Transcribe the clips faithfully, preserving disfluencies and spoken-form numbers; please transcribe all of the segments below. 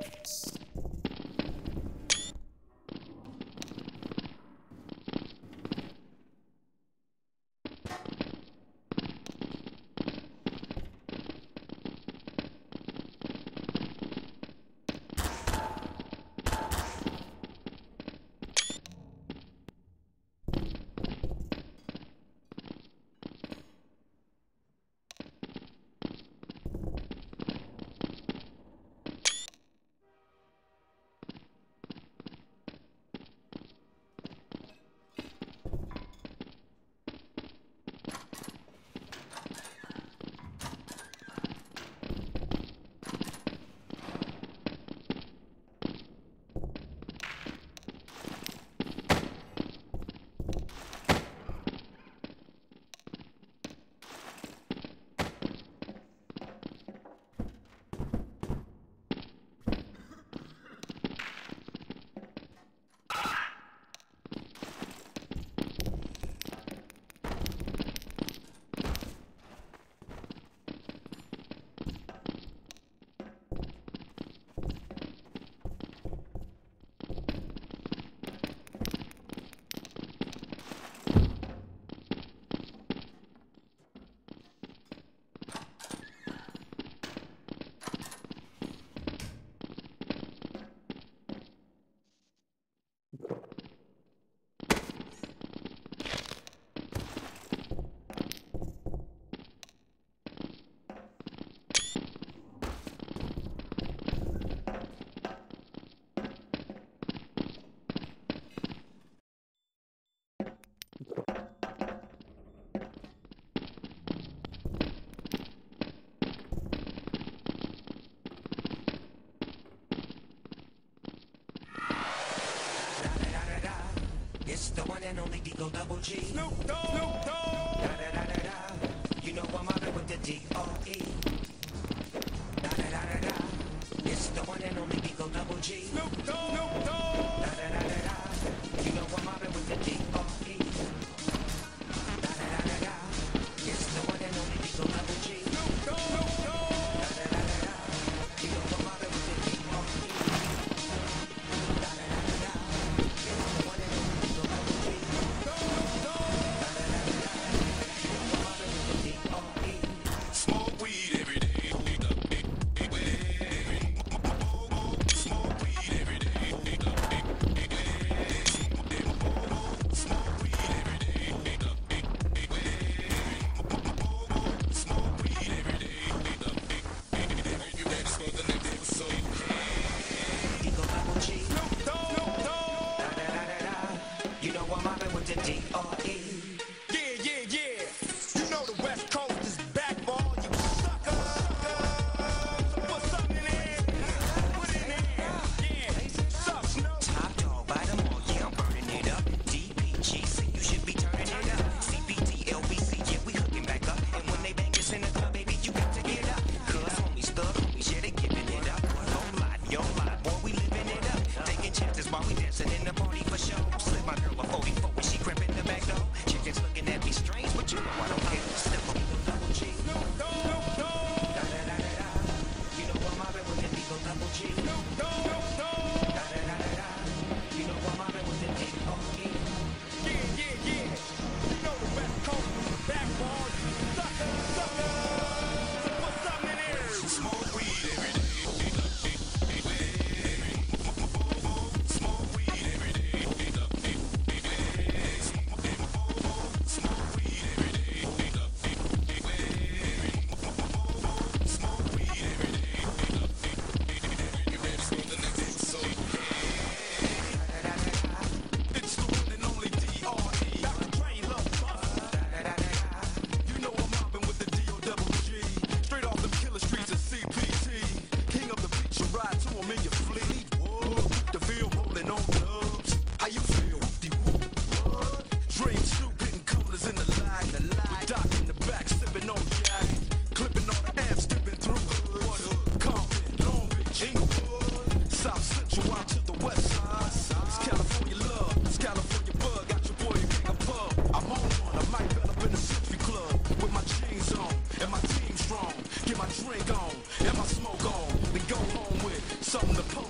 It's the one and only Digo Double G. Snoop Dogg. Snoop Dogg. Da da da da da. You know I'm mobbing with the D R E. Da da da da da. It's the one and only Digo Double G. Snoop Dogg. Snoop Dogg. Da da da da da. You know I'm mobbing with the D R E. Da da da da da. It's the one and only Digo Double G. Snoop Dogg. Snoop Dogg. Da da da da da. You know I'm mobbing with the D R E. Da da da da da. It's the one and only Digo Double G. Smoke weed every day. Smoke weed every day. Smoke weed every day. Smoke weed every day. You ready for the next episode? Digo Double G. Snoop Dogg. Snoop Dogg. Da da da da da. You know I'm mobbing with the D R E. Yeah, yeah, yeah. You know the West Coast is back for all you suckers. So put something in there. Put it in there. Yeah. Suck, Snoop. Top dog by the mall, yeah, I'm burning it up. D P G C, you should be turning it up. C P T, L B C, yeah, we hooking back up. And when they bang us in the club, baby, you got to get up. Cause homies, thug homies, yeah, they giving it up. Don't lie, yo lie, boy, we living it up. Taking chances while we dancing in the party for show. Slip my girl a forty-four when she crept in the back door. Chickens looking at me strange, but you know I don't care. Step up, Double G. Snoop Dogg. Snoop Dogg. Da da da da da. You know I'm mobbing with the Digo Double G. Snoop Dogg. Snoop Dogg. Da da da da da. You know I'm mobbing with the D R E. Yeah, yeah, yeah. You know the West Coast is back for all you suckers. Suckers. So put something in there. Smoke weed every day. Smoke weed every day. Smoke weed every day. Smoke weed every day. You ready for the next episode? It's the one and only D R E. Doctor Dre, Love Buzz. You know I'm mobbing with the D O double G. Straight off the killer streets of C P T. King of the beach, you ride to him in your fleet. What? The feel rolling on dubs. How you feel? The what? Dream Snoop hitting colors in the light. With Doc in the back, sipping on Jack. Clipping all the amps, dipping through hood. Compton, Long Beach, Inglewood. South Central out to the west side. It's California love, it's California bug. Got your boy King of Pub. I'm on one, I might bell up in the Century Club. With my jeans on, and my team strong. Get my drink on, and my smoke on. Then go home with something to pump.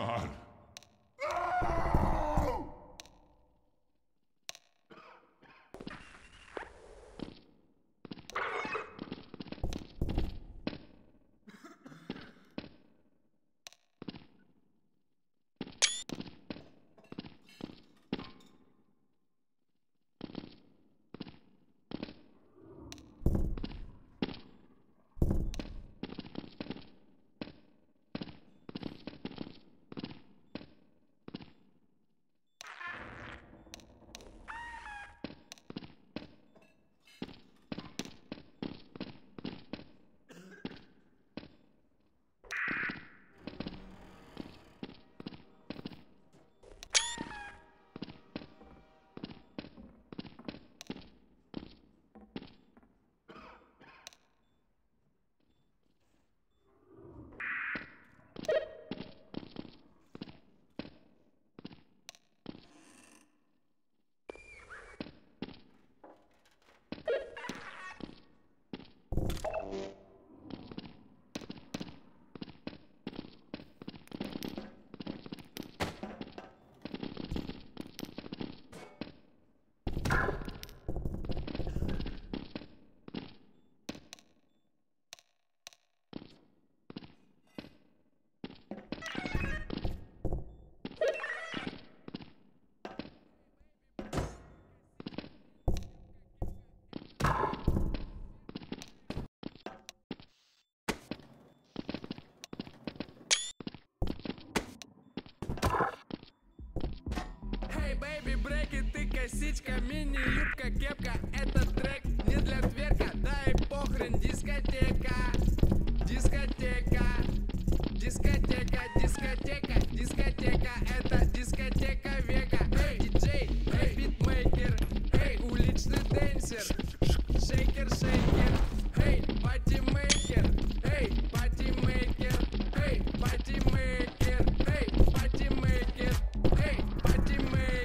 God. Baby, брейки, ты косичка, мини-юбка, кепка. Этот трек не для тверка, да и похрен, дискотека. Дискотека, дискотека, дискотека, дискотека. Это дискотека века. Эй, диджей, эй, битмейкер, эй, уличный дэнсер. Шейкер, шейкер, эй, патимейкер, эй, патимейкер, эй, патимейкер, эй, патимейкер, эй, патимейкер.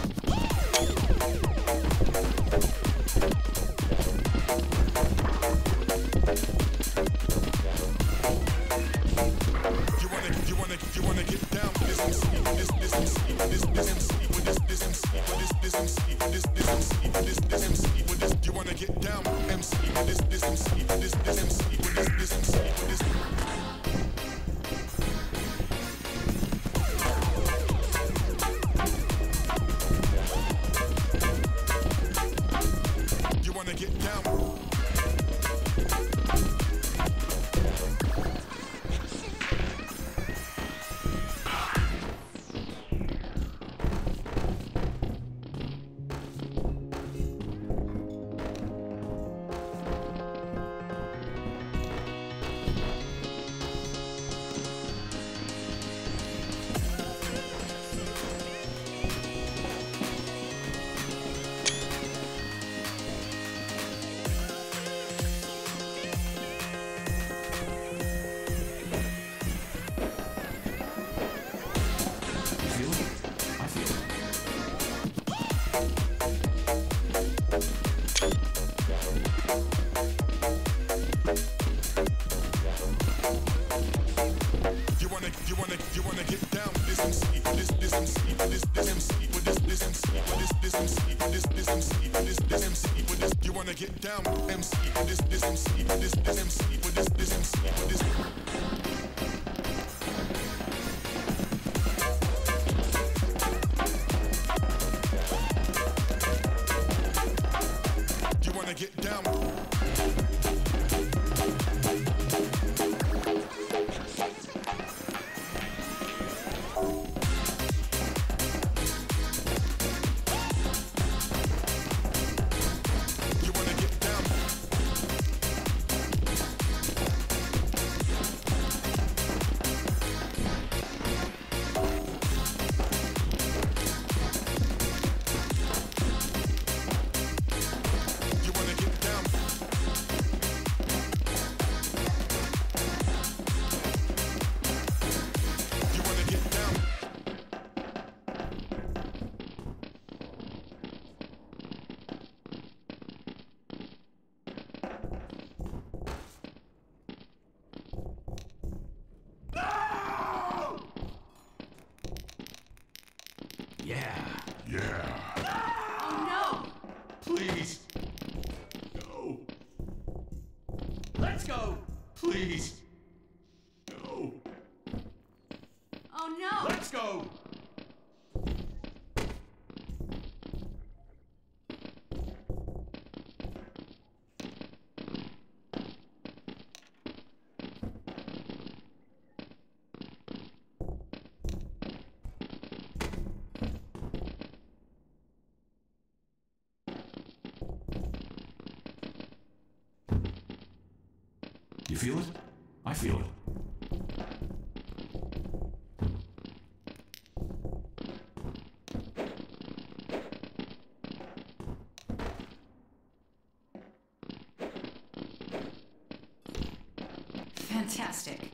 You wanna, you wanna, you wanna get down with this M C, with this, this M C, with this, this M C, with this, this M C, with this, this M C, with this, this M C, with this, this M C, with this. You wanna get down with M C, with this, this M C, with this, this M C, with this, this M C, with this. You wanna get down. Get down with M C, with this, this M C, with this, this M C, with this, this M C, with this. You wanna get down? go! You feel it? I feel it. Fantastic.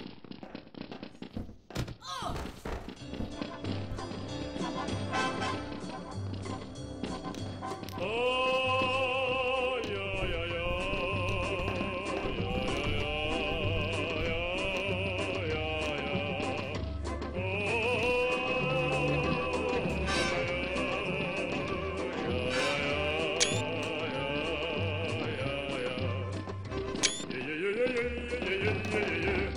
yeah, yeah, yeah, yeah, yeah, yeah, yeah, yeah.